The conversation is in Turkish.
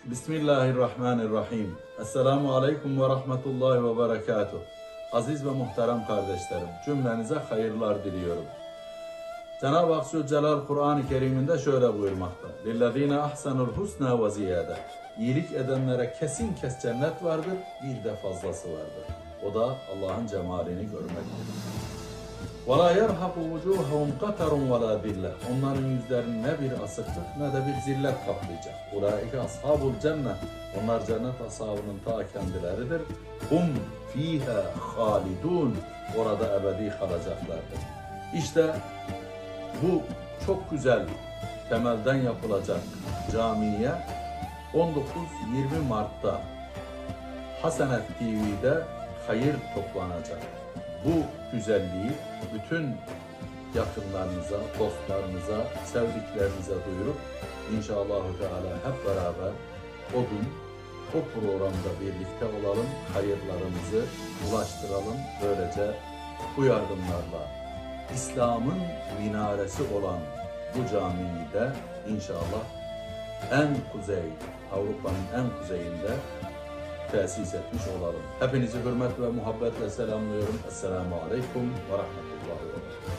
Bismillahirrahmanirrahim. Esselamu aleyküm ve rahmetullahi ve berekatuhu. Aziz ve muhterem kardeşlerim, cümlenize hayırlar diliyorum. Cenab-ı Hak Zülcelal Kur'an-ı Kerim'inde şöyle buyurmakta. لِلَّذ۪ينَ أَحْسَنُ الْحُسْنَى وَزِيَادَ İyilik edenlere kesin kes cennet vardır, bir de fazlası vardır. O da Allah'ın cemalini görmektir. وَلَا يَرْحَقُ وُجُوهَهُمْ قَتَرٌ وَلَا ذِلَّةٌ Onların yüzlerini ne bir asıklık ne de bir zillet kaplayacak. اُولَٰئِكَ أَصْحَابُ الْجَنَّةِ Onlar cennet ashabının ta kendileridir. هُمْ ف۪يهَا خَالِدُونَ Orada ebedi kalacaklardır. İşte bu çok güzel temelden yapılacak camiye 19-20 Mart'ta Hasenet TV'de hayır toplanacak. Bu güzelliği bütün yakınlarınıza, dostlarınıza, sevdiklerinize duyurup inşallahü teala hep beraber o gün o programda birlikte olalım, hayırlarımızı ulaştıralım. Böylece bu yardımlarla İslam'ın minaresi olan bu camiyi de inşallah en kuzey, Avrupa'nın en kuzeyinde tesis etmiş olalım. Hepinizi hürmet ve muhabbetle selamlıyorum. Esselamu aleyküm ve rahmetullahi ve berekatuhu.